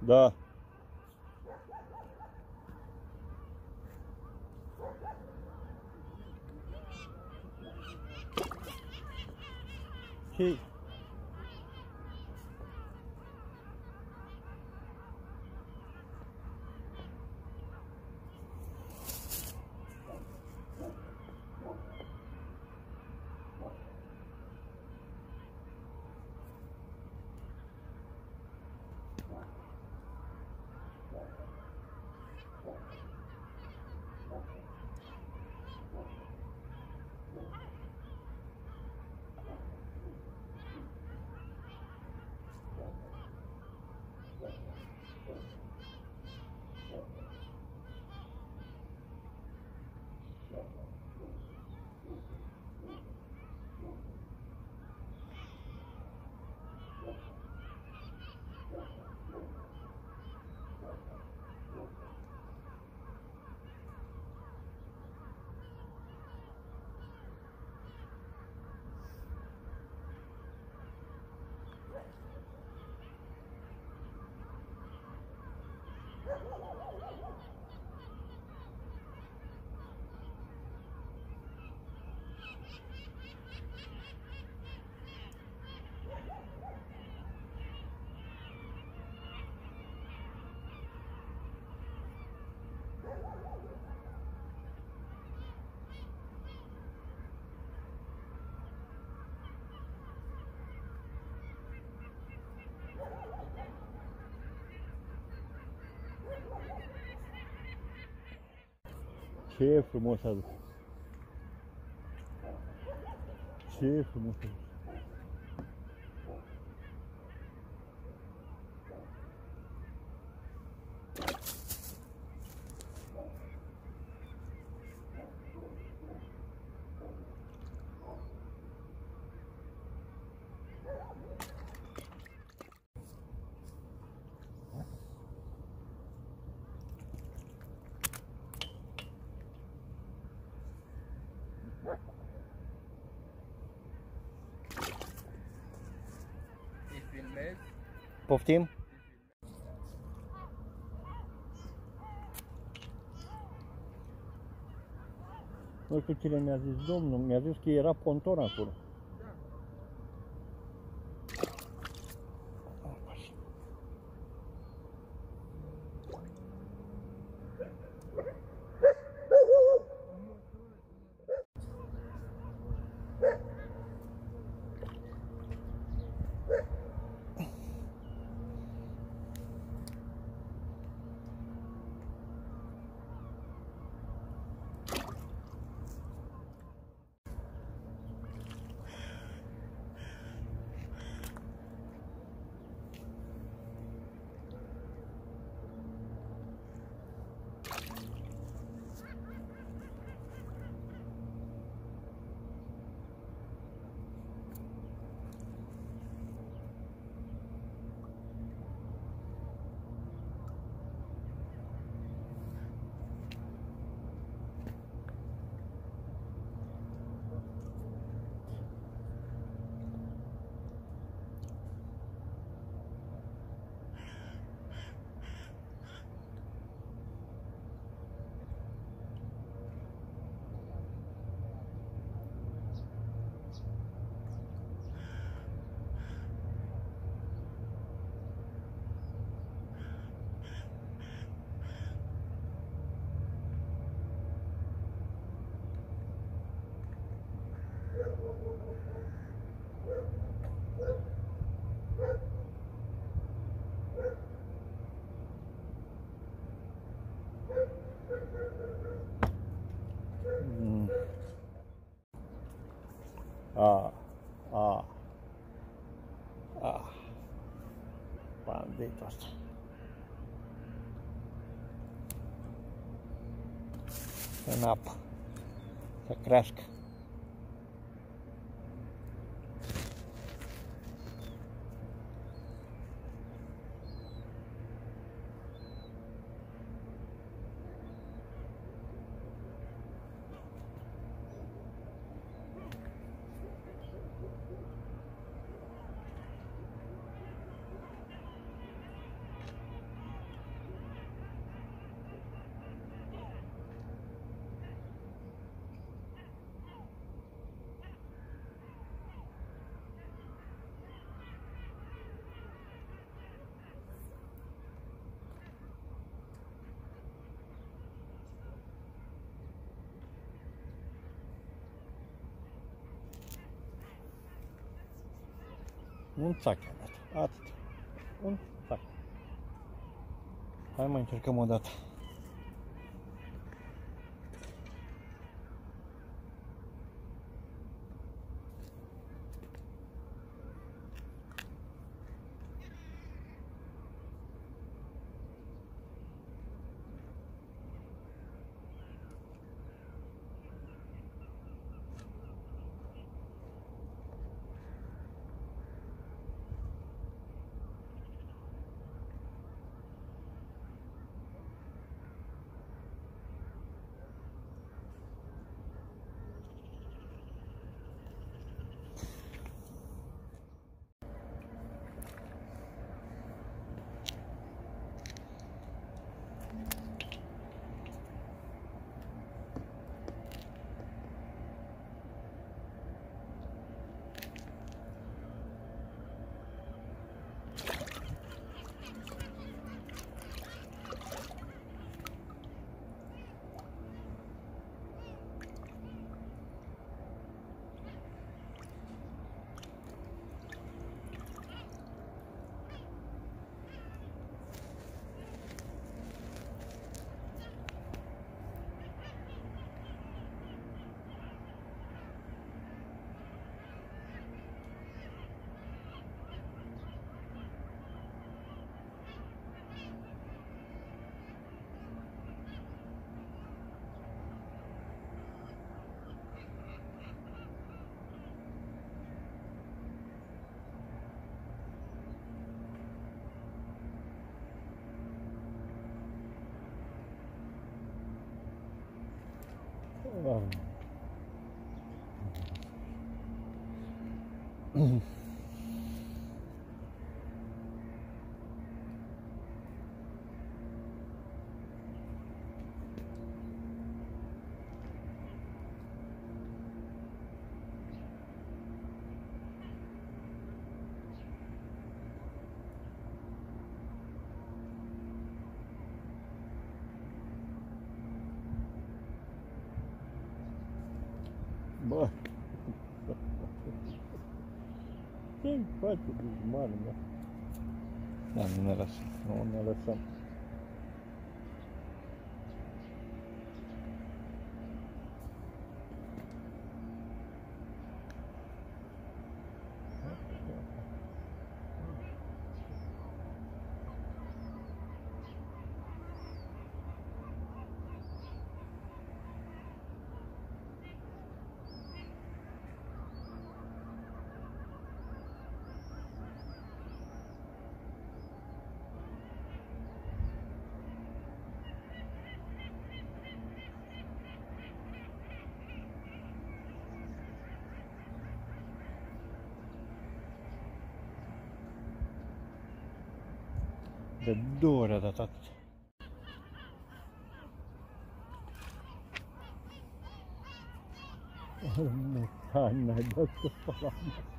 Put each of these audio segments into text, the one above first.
Da. Ce? Ce frumos a dus. Ce frumos a dus. Poftim? Nu știu cine mi-a zis domnul, mi-a zis că era ponton acolo. Banditul ăsta. În apă. Să crească. Un țac am dat. Atât. Un țac. Hai mai încercăm o dată. Bă, ce-i face dușmanul meu? Da, nu ne lăsăm, nu ne lăsăm. De 2 ori a dat atât. Mecan, n-ai dat să spăla.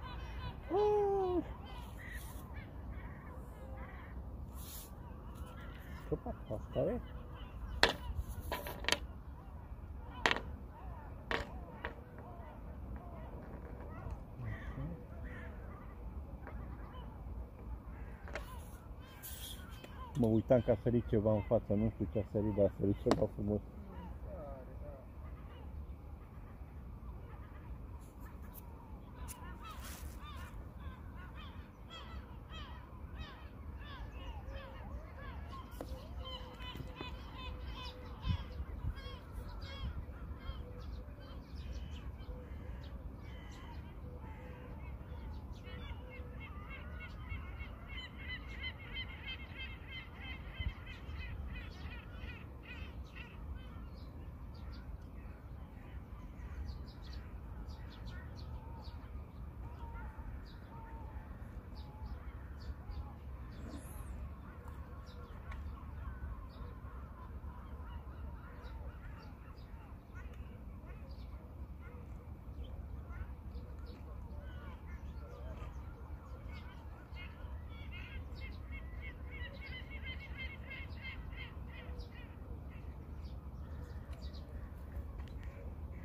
Scăpat, asta e? Mă uitam că a sărit ceva în față, nu știu ce a sărit, dar a sărit ceva frumos.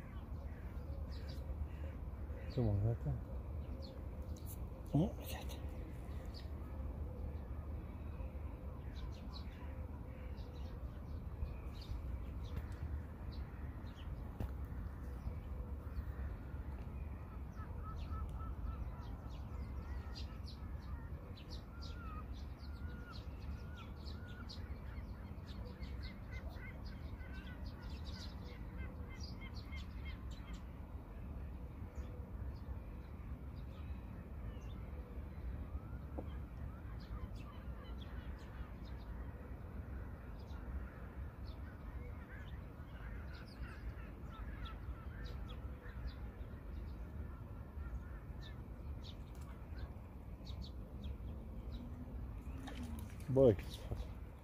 Ce mă gata? Iată. Băi, ce-ți faci?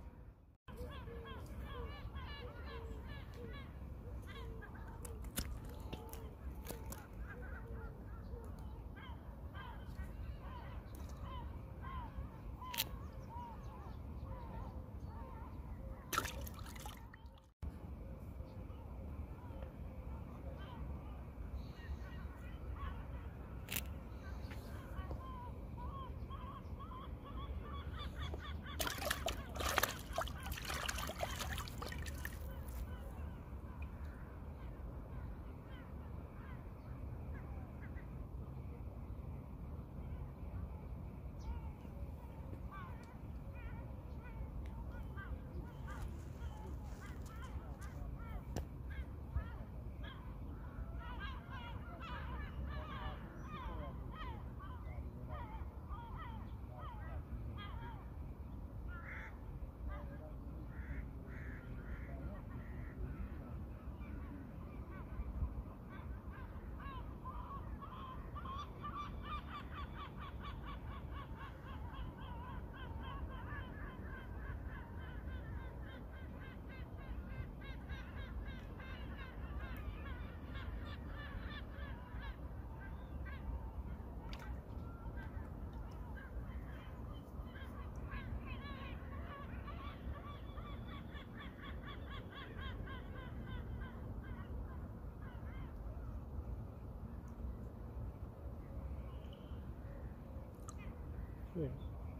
Ce?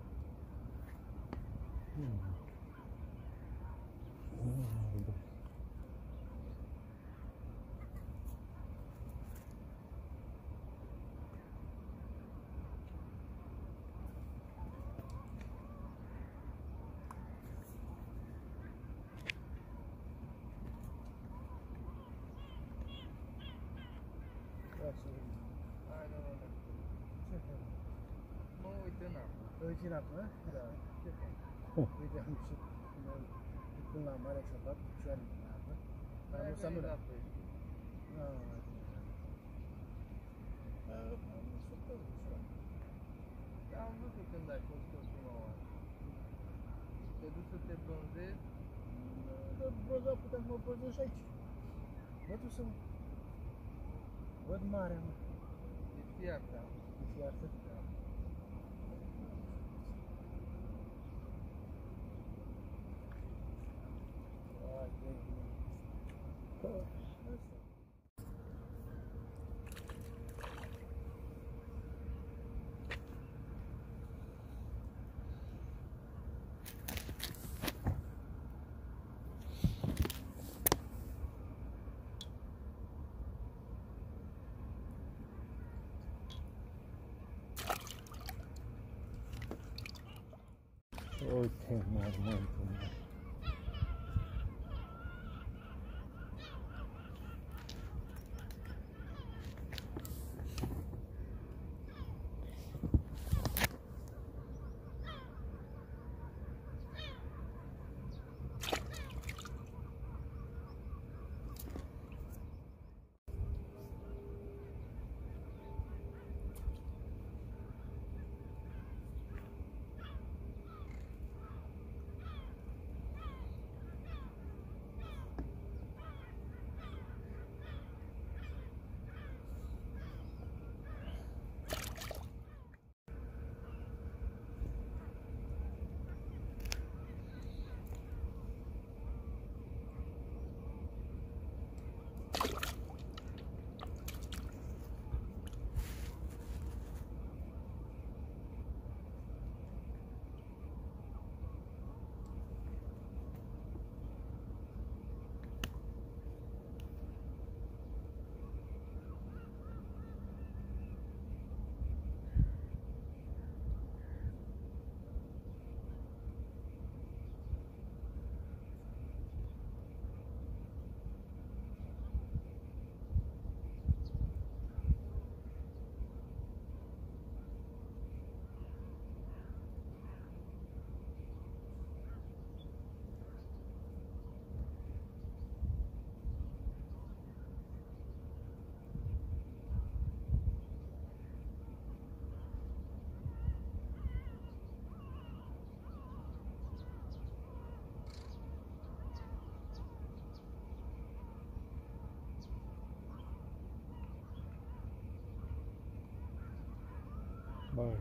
Mă uit în apă. Te uiți în apă, da? Da. Uite, am ieșit până la mare și-a dat picioarele în apă. Dar nu s-a murat. Am surprins ușor. Da, am văzut când ai fost ultima oară. Te duci să te bronzezi? Dar broza puteam să mă bronzez și aici. Mă duc să văd marea, mă. E fiartă. E fiartă? Da. Ai, de bine. Asta. Uite, mormântul meu. Băi.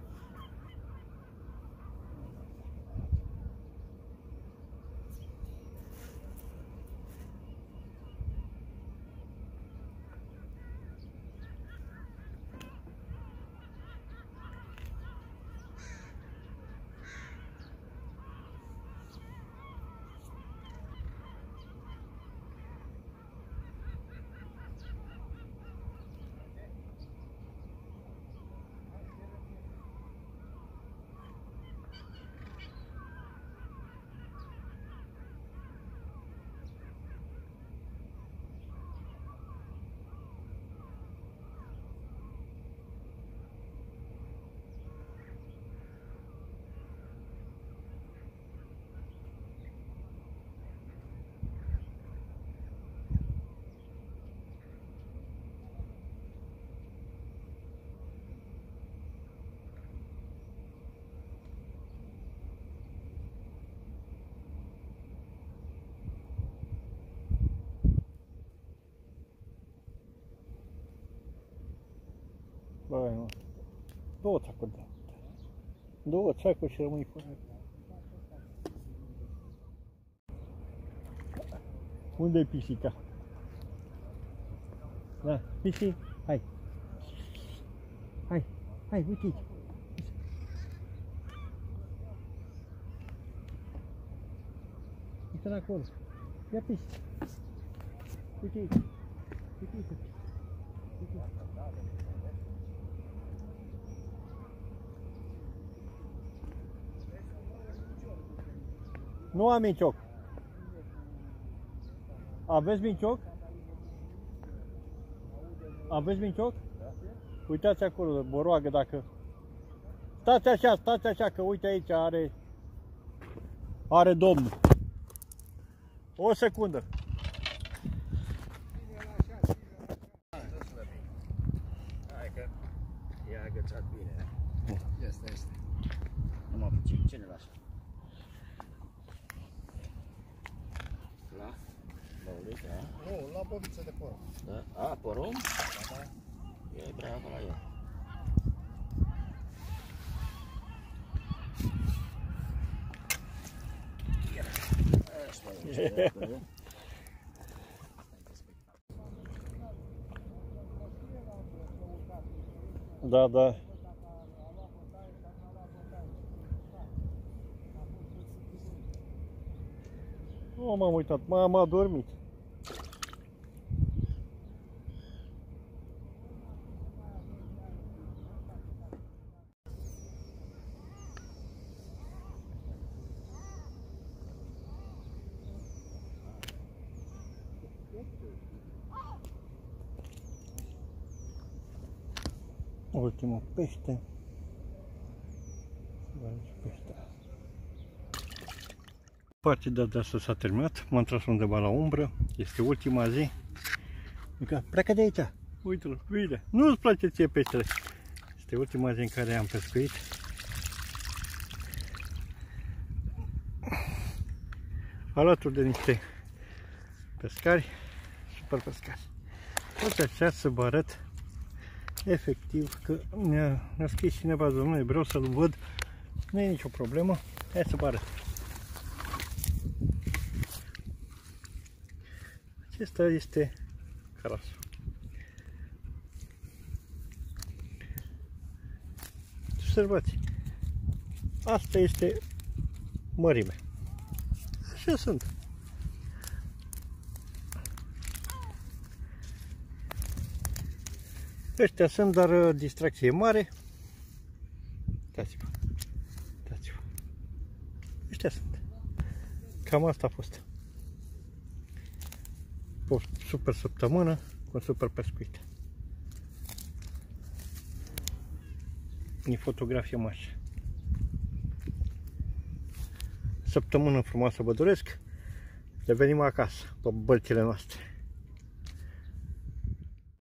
Băi, mă. 2 țacuri de lapte. 2 țacuri și rămâi fără. Unde-i pisica? Da, pisic, hai. Hai, hai, uite aici. Uite-l acolo. Ia pisic. Uite aici. Uite aici. Uite aici. Nu am mincioc. Aveți mincioc? Aveți mincioc? Uitați acolo, vă roagă dacă... Stați așa, că uite aici are domnul. O secundă. Hai că e agățat bine. Este. Numai puțin, ce ne lasă? La băulică, a? Nu, la bobiță de porumb. Da? A, porumb? Da. E bravo la el. Da, da. Nu m-am uitat, m-am adormit. Ultimul pește. Partida de asta s-a terminat, m-am tras undeva la umbră, este ultima zi. Mica, pleacă de aici, uite-l, vine, nu-ți place ție peștele. Este ultima zi în care am pescuit. Alături de niște pescari, super pescari. Uite așa să vă arăt efectiv că mi-a scris cineva, domnule, vreau să-l văd, nu e nicio problemă, hai să vă arăt. Acesta este carasul. Observați, asta este mărimea. Așa sunt. Ăștia sunt, dar distracție mare. Uitați-vă. Uitați-vă. Ăștia sunt. Cam asta a fost. O super săptămână cu super pescuit. E fotografie mare. Săptămână frumoasă vă doresc. Revenim acasă, pe bălțile noastre.